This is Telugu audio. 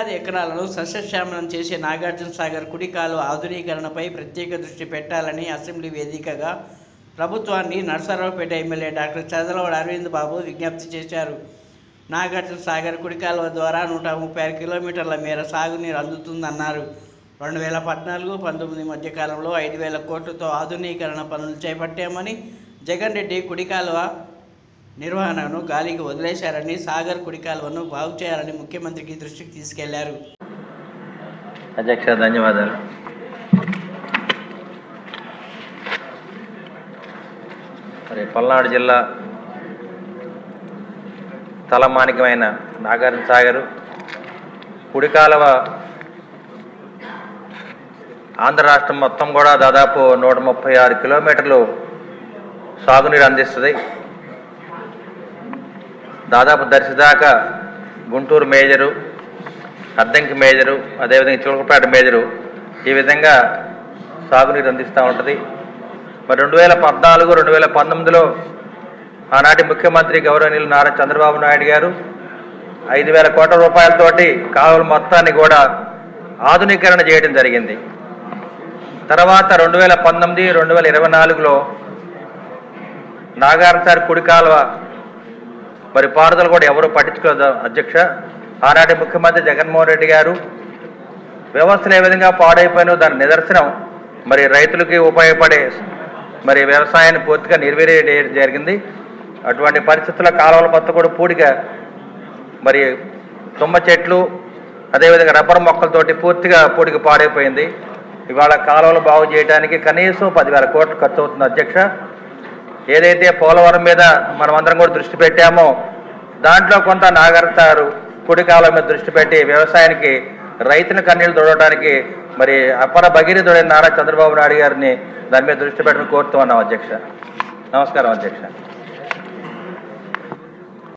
వేలాది ఎకరాలను సస్యశ్యామలం చేసే నాగార్జున సాగర్ కుడి కాలువ ఆధునీకరణపై ప్రత్యేక దృష్టి పెట్టాలని అసెంబ్లీ వేదికగా ప్రభుత్వాన్ని నరసరావుపేట ఎమ్మెల్యే డాక్టర్ చదలవాడ అరవింద్ బాబు విజ్ఞప్తి చేశారు. నాగార్జున సాగర్ కుడి కాలువ ద్వారా 136 కిలోమీటర్ల మేర సాగునీరు అందుతుందన్నారు. 2014-19 మధ్య కాలంలో 5,000 కోట్లతో ఆధునీకరణ పనులు చేపట్టామని, జగన్ రెడ్డి కుడి కాలువ నిర్వహణను గాలికి వదిలేశారని, సాగర్ కుడి కాలువను బాగు చేయాలని ముఖ్యమంత్రికి దృష్టికి తీసుకెళ్లారు. అధ్యక్ష, ధన్యవాదాలు. పల్నాడు జిల్లా తలమానికమైన నాగార్జున సాగర్ కుడి కాలువ ఆంధ్ర రాష్ట్రం మొత్తం కూడా దాదాపు 136 కిలోమీటర్లు సాగునీరు అందిస్తుంది. దాదాపు దర్శిదాకా గుంటూరు మేజరు, అద్దంకి మేజరు, అదేవిధంగా చిలకపేట మేజరు ఈ విధంగా సాగునీరు అందిస్తూ ఉంటుంది. మరి 2014-2019లో ఆనాటి ముఖ్యమంత్రి గౌరవనీయులు నారా చంద్రబాబు నాయుడు గారు 5,000 కోట్ల రూపాయలతోటి కాలువల మొత్తాన్ని కూడా ఆధునీకరణ చేయడం జరిగింది. తర్వాత 2019-2024లో నాగార్జున సాగర్ కుడి కాలువ మరి పారుదల కూడా ఎవరు పట్టించుకోలేదు అధ్యక్ష. ఆనాటి ముఖ్యమంత్రి జగన్మోహన్ రెడ్డి గారు వ్యవస్థలు ఏ విధంగా పాడైపోయినో దాని నిదర్శనం మరి రైతులకి ఉపయోగపడే మరి వ్యవసాయాన్ని పూర్తిగా నిర్వీర్యం చేయడం జరిగింది. అటువంటి పరిస్థితుల్లో కాలువల మొత్తం కూడా పూడిగా మరి తుమ్మ చెట్లు అదేవిధంగా రబ్బర్ మొక్కలతోటి పూర్తిగా పూడికి పాడైపోయింది. ఇవాళ కాలువలు బాగు చేయడానికి కనీసం 10,000 కోట్లు ఖర్చు అవుతుంది అధ్యక్ష. ఏదైతే పోలవరం మీద మనం అందరం కూడా దృష్టి పెట్టామో దాంట్లో కొంత నాగార్జున సాగర్ కుడి కాలువ మీద దృష్టి పెట్టి వ్యవసాయానికి రైతుల కన్నీళ్లు తోడడానికి మరి అపర భగీరథుడైన నారా చంద్రబాబు నాయుడు గారిని దాని మీద దృష్టి పెట్టడం కోరుతూ ఉన్నాం అధ్యక్ష. నమస్కారం అధ్యక్ష.